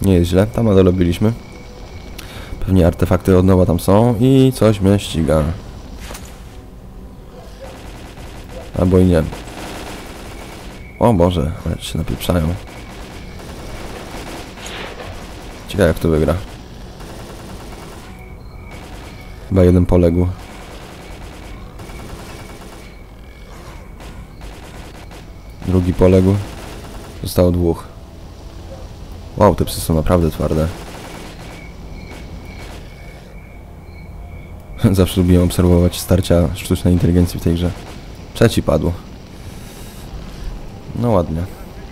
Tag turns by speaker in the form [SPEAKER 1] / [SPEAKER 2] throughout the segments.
[SPEAKER 1] Nie jest źle, tam na dole byliśmy. Pewnie artefakty od nowa tam są i coś mnie ściga. Albo i nie. O Boże, ale się napieprzają. Ciekawe jak to wygra. Chyba jeden poległ. Drugi poległ. Zostało 2. Wow, te psy są naprawdę twarde. Zawsze lubiłem obserwować starcia sztucznej inteligencji w tej grze. 3 padł. No ładnie.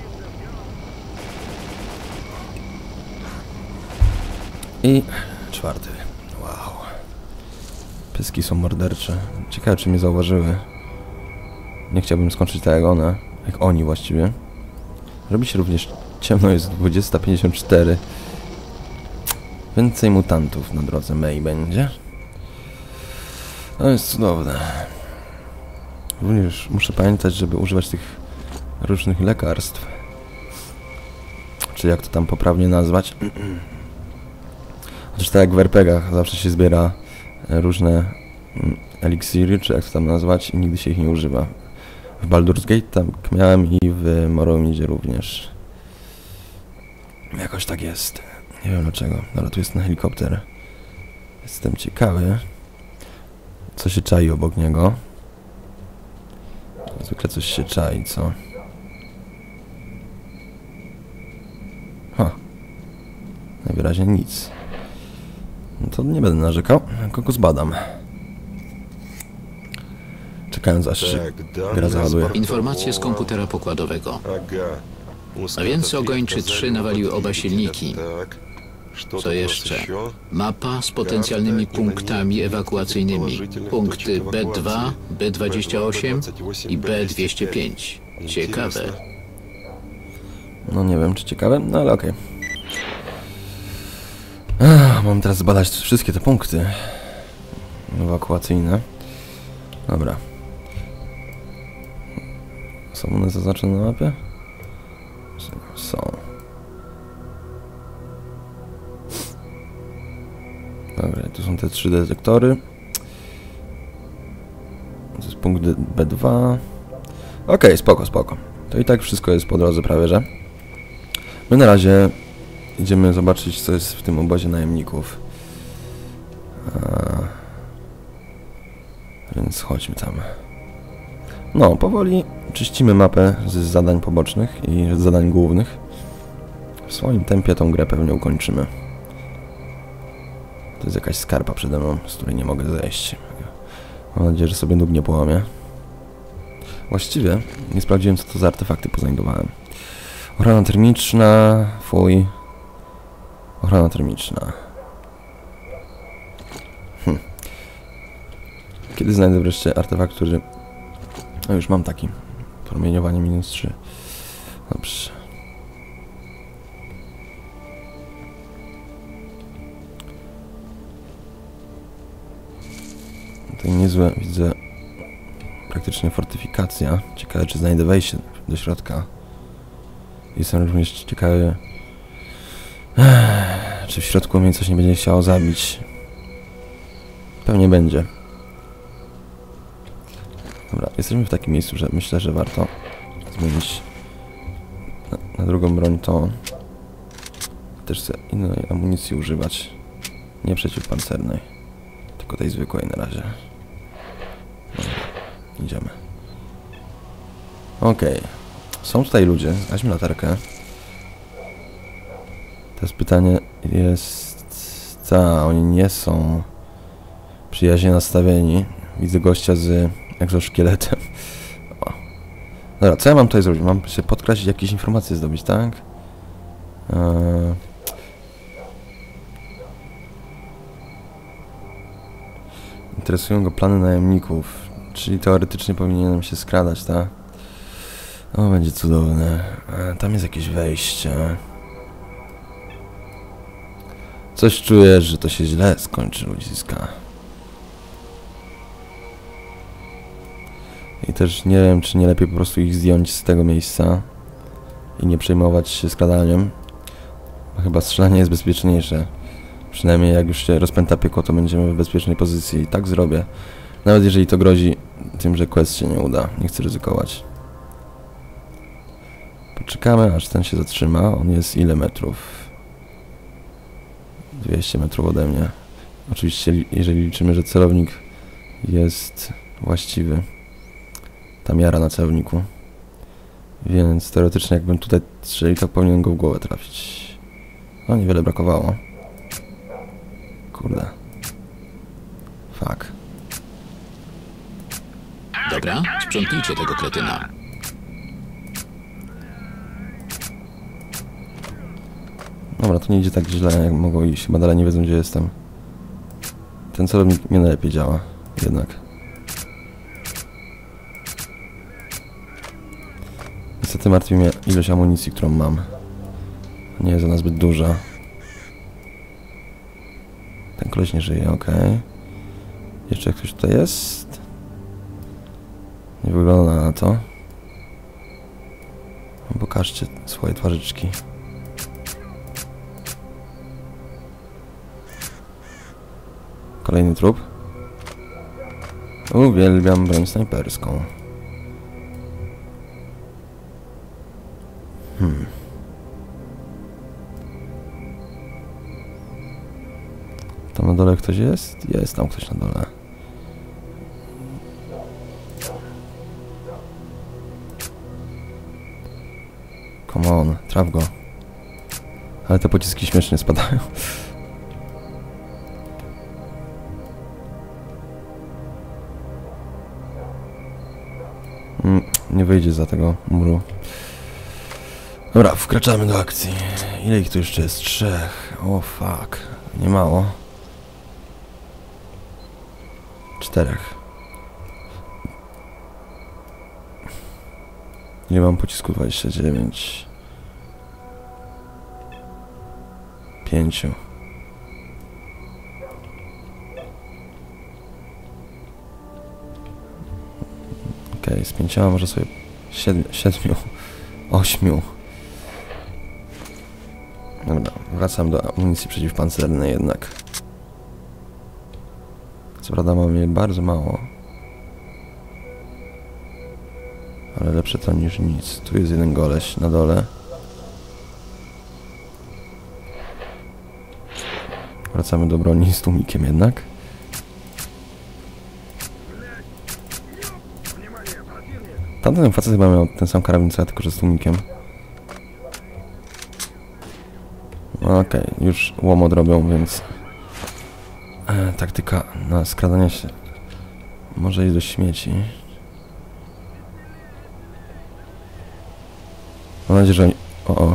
[SPEAKER 1] I 4. Wow. Pyski są mordercze. Ciekawe czy mnie zauważyły. Nie chciałbym skończyć tak jak one. Jak oni właściwie. Robi się również ciemno, jest 20:54. Więcej mutantów na drodze May będzie. To jest cudowne. Również muszę pamiętać, żeby używać tych różnych lekarstw. Czy jak to tam poprawnie nazwać. Chociaż tak jak w RPGach zawsze się zbiera różne eliksiry, czy jak to tam nazwać, i nigdy się ich nie używa. W Baldur's Gate tak miałem i w Morrowindzie również. Jakoś tak jest. Nie wiem dlaczego. Ale tu jest ten helikopter. Jestem ciekawy, co się czai obok niego. Zwykle coś się czai, co? Ha. Najwyraźniej nic. No to nie będę narzekał, tylko go zbadam. Czekając aż się gra załaduje.
[SPEAKER 2] Informacje z komputera pokładowego. A więc Ogończy 3 nawaliły oba silniki. Co jeszcze? Mapa z potencjalnymi punktami ewakuacyjnymi. Punkty B2, B28 i B205. Ciekawe.
[SPEAKER 1] No nie wiem, czy ciekawe, no ale okej. Mam teraz zbadać wszystkie te punkty ewakuacyjne. Dobra. Są one zaznaczone na mapie? Są. Dobra, tu są te 3 detektory. To jest punkt B2. Okej, spoko, spoko. To i tak wszystko jest po drodze prawie, że. My na razie idziemy zobaczyć, co jest w tym obozie najemników. Więc chodźmy tam. No, powoli czyścimy mapę z zadań pobocznych i z zadań głównych. W swoim tempie tą grę pewnie ukończymy. To jest jakaś skarpa przede mną, z której nie mogę zejść. Mam nadzieję, że sobie nóg nie połamię. Właściwie nie sprawdziłem, co to za artefakty poznajdowałem. Ochrona termiczna, fuj. Ochrona termiczna. Kiedy znajdę wreszcie artefakt, który... No już mam taki. Promieniowanie -3. Dobrze. Tutaj niezłe, widzę, praktycznie fortyfikacja. Ciekawe, czy znajdę wejście do środka. Jestem również ciekawy, czy w środku mnie coś nie będzie chciało zabić. Pewnie będzie. Dobra, jesteśmy w takim miejscu, że myślę, że warto zmienić na drugą broń to. Też chcę innej amunicji używać. Nie przeciwpancernej, tylko tej zwykłej na razie. Dobra, idziemy. Okej. Są tutaj ludzie. Weźmy latarkę. Teraz pytanie jest... Co? Oni nie są przyjaźnie nastawieni. Widzę gościa z egzoszkieletem. O. Dobra, co ja mam tutaj zrobić? Mam się podkreślić, jakieś informacje zdobyć, tak? Interesują go plany najemników. Czyli teoretycznie powinienem się skradać, tak? O, będzie cudowne. Tam jest jakieś wejście. Coś czuję, że to się źle skończy, ludziska. I też nie wiem, czy nie lepiej po prostu ich zdjąć z tego miejsca i nie przejmować się skradaniem. Chyba strzelanie jest bezpieczniejsze. Przynajmniej jak już się rozpęta piekło, to będziemy w bezpiecznej pozycji. I tak zrobię. Nawet jeżeli to grozi tym, że quest się nie uda. Nie chcę ryzykować. Poczekamy, aż ten się zatrzyma. On jest ile metrów? 200 metrów ode mnie. Oczywiście, jeżeli liczymy, że celownik jest właściwy. Ta miara na celowniku. Więc teoretycznie jakbym tutaj strzelił, to powinien go w głowę trafić. No, niewiele brakowało. Kurde. Fuck.
[SPEAKER 2] Dobra, sprzątnijcie tego kretyna.
[SPEAKER 1] Dobra, to nie idzie tak źle, jak mogło iść. Chyba dalej nie wiedzą, gdzie jestem. Ten celownik nie najlepiej działa. Jednak. Niestety martwi mnie ilość amunicji, którą mam. Nie jest ona zbyt duża. Ten koleś nie żyje, okej. Jeszcze ktoś tutaj jest? Nie wygląda na to. Pokażcie swoje twarzyczki. Kolejny trup. Uwielbiam broń snajperską. Tam na dole ktoś jest? Jest tam ktoś na dole. Come on, traf go. Ale te pociski śmiesznie spadają. Nie wyjdzie za tego muru. Dobra, wkraczamy do akcji. Ile ich tu jeszcze jest? 3. O fuck. Nie mało. 4. Nie mam pocisku 29. 5. Okej, z 5 może sobie 7, 8. Dobra, wracam do amunicji przeciwpancernej jednak. Co prawda mam jej bardzo mało. Ale lepsze to niż nic. Tu jest jeden goleś na dole. Wracamy do broni z tłumikiem jednak. Tamten facet chyba miał ten sam karabin co ja, tylko że z tłumikiem. Okej, już łomot robią, więc taktyka na skradanie się może iść do śmieci. Mam nadzieję, że oni... O.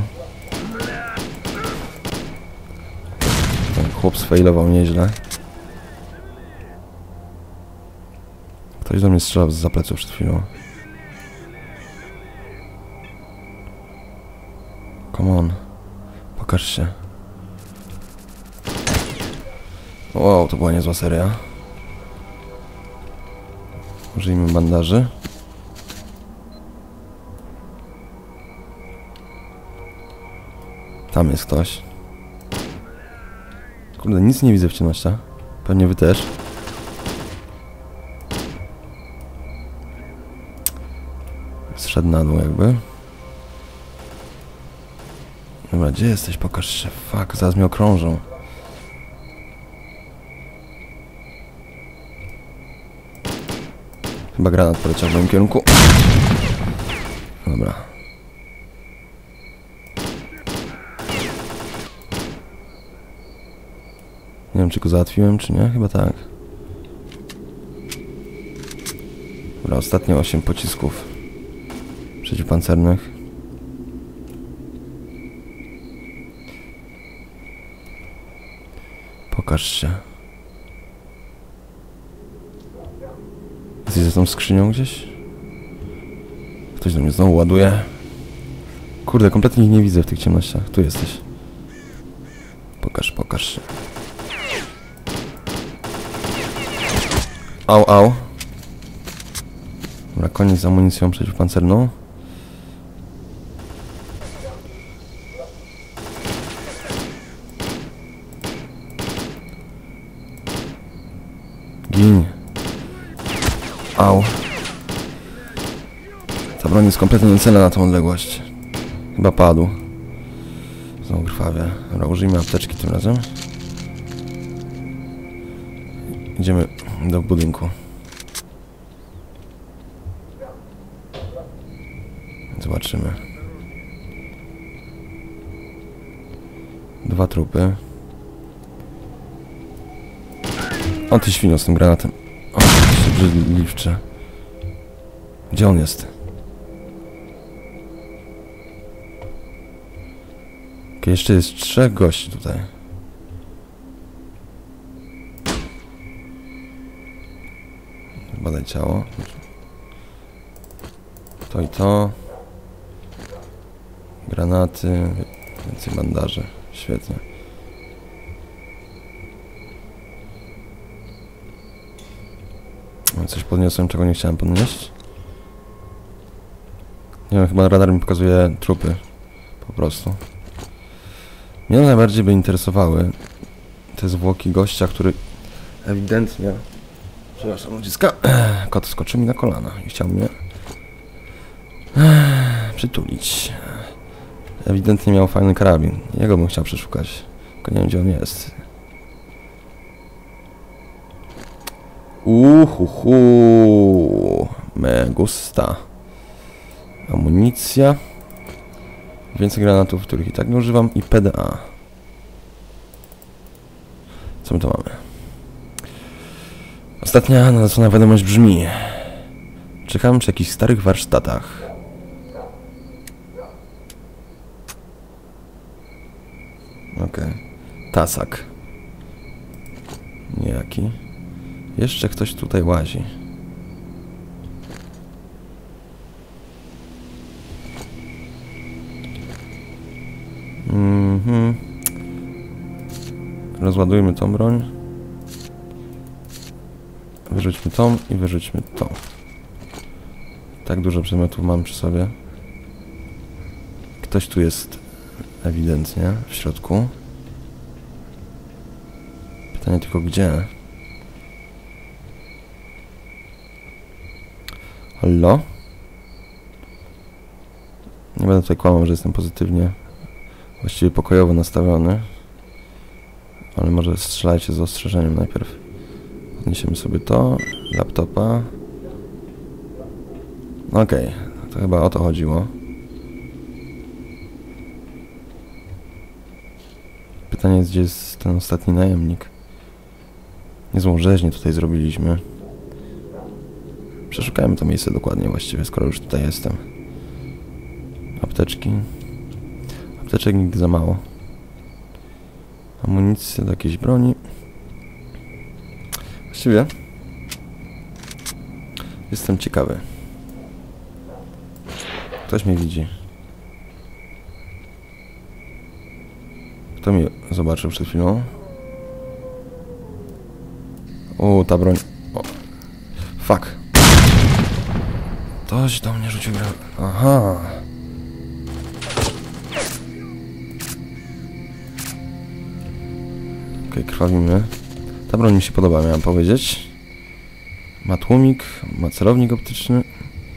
[SPEAKER 1] Ten chłop sfailował nieźle. Ktoś do mnie strzelał zza pleców przed chwilą. Come on. Pokaż się. Wow, to była niezła seria. Użyjmy bandaży. Tam jest ktoś. Kurde, nic nie widzę w ciemnościach. Pewnie wy też. Zszedł na dół jakby. Dobra, gdzie jesteś? Pokaż się. Fuck, zaraz mnie okrążą. Chyba granat poleciał w moim kierunku. Dobra. Nie wiem, czy go załatwiłem, czy nie? Chyba tak. Dobra, ostatnie 8 pocisków przeciwpancernych. Pokaż się. Jesteś za tą skrzynią gdzieś? Ktoś do mnie znowu ładuje. Kurde, kompletnie ich nie widzę w tych ciemnościach. Tu jesteś. Pokaż się. Au. Dobra, koniec z amunicją przeciwpancerną. Gin. Au. Ta broń jest kompletnie niecelna na tą odległość. Chyba padł. Znowu krwawie. Dobra, użyjmy apteczki tym razem. Idziemy do budynku. Zobaczymy. 2 trupy. O, ty świnio z tym granatem. O, się brzydliwcze. Gdzie on jest? Okay, jeszcze jest 3 gości tutaj. Badaj ciało. To i to. Granaty. Więcej bandaży. Świetnie. Coś podniosłem, czego nie chciałem podnieść. Nie wiem, chyba radar mi pokazuje trupy. Po prostu. Mnie najbardziej by interesowały te zwłoki gościa, który ewidentnie... Przepraszam, ludziska. Kot skoczył mi na kolana i chciał mnie przytulić. Ewidentnie miał fajny karabin. Jego bym chciał przeszukać. Tylko nie wiem, gdzie on jest. Me gusta. Amunicja. Więcej granatów, których i tak nie używam. I PDA. Co my to mamy? Ostatnia nadesłana wiadomość brzmi: czekam przy jakichś starych warsztatach. Okej. Tasak. Niejaki. Jeszcze ktoś tutaj łazi. Rozładujmy tą broń. Wyrzućmy tą i wyrzućmy tą. Tak dużo przedmiotów mam przy sobie. Ktoś tu jest ewidentnie w środku. Pytanie tylko gdzie? Hallo? Nie będę tutaj kłamał, że jestem pozytywnie, właściwie pokojowo nastawiony. Ale może strzelajcie z ostrzeżeniem najpierw. Podniesiemy sobie to, laptopa. Okej, to chyba o to chodziło. Pytanie jest, gdzie jest ten ostatni najemnik. Niezłą rzeźnię tutaj zrobiliśmy. Przeszukajmy to miejsce dokładnie właściwie, skoro już tutaj jestem. Apteczki. Apteczek nigdy za mało. Amunicja do jakiejś broni. Właściwie jestem ciekawy. Ktoś mnie widzi. Kto mnie zobaczył przed chwilą? O, ta broń. O. Fuck. Ktoś do mnie rzucił broń. Aha. Okej, krwawimy. Ta broń mi się podoba, miałem powiedzieć. Ma tłumik, ma celownik optyczny.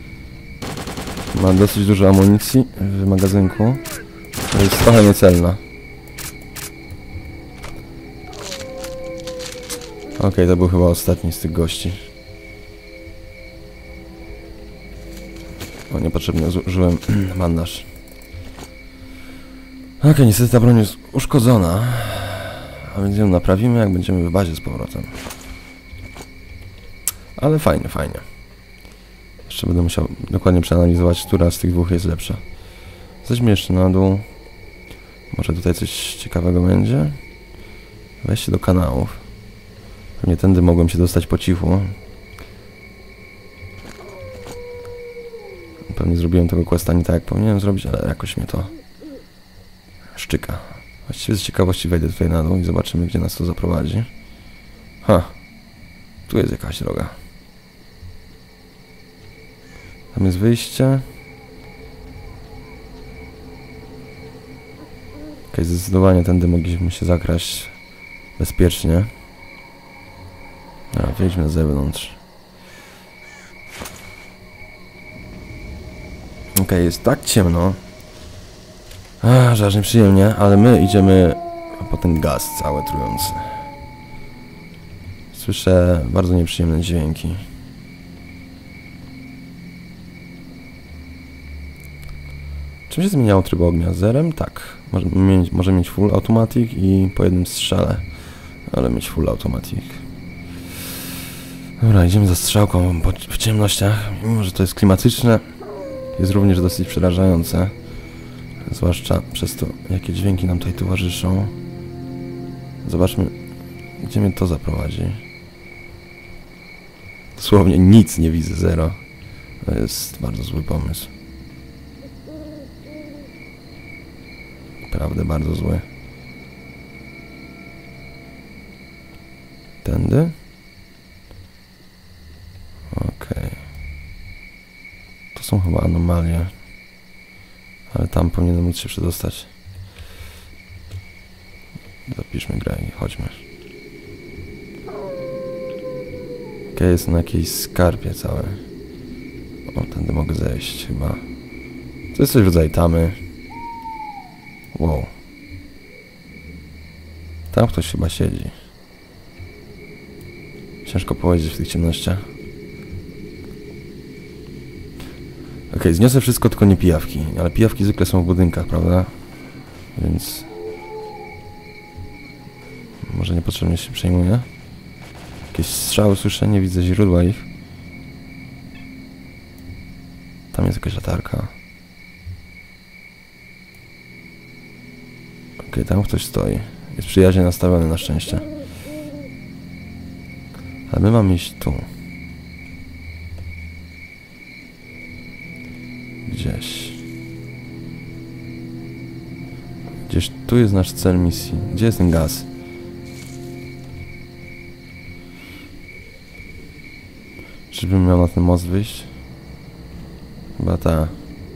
[SPEAKER 1] Ma dosyć dużo amunicji w magazynku. To jest trochę niecelna. Okej, to był chyba ostatni z tych gości. O, niepotrzebnie zużyłem bandaż. Okej, niestety ta broń jest uszkodzona. A więc ją naprawimy, jak będziemy w bazie z powrotem. Ale fajnie, fajnie. Jeszcze będę musiał dokładnie przeanalizować, która z tych dwóch jest lepsza. Zejdźmy jeszcze na dół. Może tutaj coś ciekawego będzie. Wejście do kanałów. Pewnie tędy mogłem się dostać po cichu. Pewnie zrobiłem tego questa nie tak, jak powinienem zrobić, ale jakoś mnie to szczyka. Właściwie z ciekawości wejdę tutaj na dół i zobaczymy, gdzie nas to zaprowadzi. Ha! Tu jest jakaś droga. Tam jest wyjście. Okej, zdecydowanie tędy mogliśmy się zakraść bezpiecznie. Dobra, wyjdźmy na zewnątrz. Okej, jest tak ciemno. Że aż nieprzyjemnie, ale my idziemy po ten gaz cały trujący. Słyszę bardzo nieprzyjemne dźwięki. Czym się zmieniało tryb ognia? Zerem? Tak. Może mieć full automatic i po jednym strzale. Ale mieć full automatic. Dobra, idziemy za strzałką w ciemnościach. Mimo że to jest klimatyczne, jest również dosyć przerażające. Zwłaszcza przez to, jakie dźwięki nam tutaj towarzyszą. Zobaczmy, gdzie mnie to zaprowadzi. Dosłownie nic nie widzę, zero. To jest bardzo zły pomysł. Naprawdę bardzo zły. Tędy? Okej. To są chyba anomalie. Ale tam powinienem móc się przedostać. Zapiszmy grę i chodźmy. Okej, jest na jakiejś skarpie całe. O, tędy mogę zejść chyba. To jest coś w rodzaju tamy. Wow. Tam ktoś chyba siedzi. Ciężko powiedzieć w tych ciemnościach. Okej, zniosę wszystko, tylko nie pijawki. Ale pijawki zwykle są w budynkach, prawda? Więc... może niepotrzebnie się przejmuję. Jakieś strzały słyszę, nie widzę źródła ich. Tam jest jakaś latarka. Okej, tam ktoś stoi. Jest przyjaźnie nastawiony na szczęście. Ale my mamy iść tu. Gdzieś tu jest nasz cel misji. Gdzie jest ten gaz? Czyżbym miał na ten most wyjść? Chyba ta.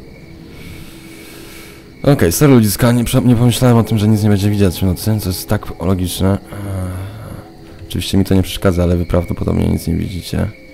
[SPEAKER 1] Okej, serio ludziska, nie pomyślałem o tym, że nic nie będzie widać w nocy, co jest tak logiczne. Oczywiście mi to nie przeszkadza, ale wy prawdopodobnie nic nie widzicie.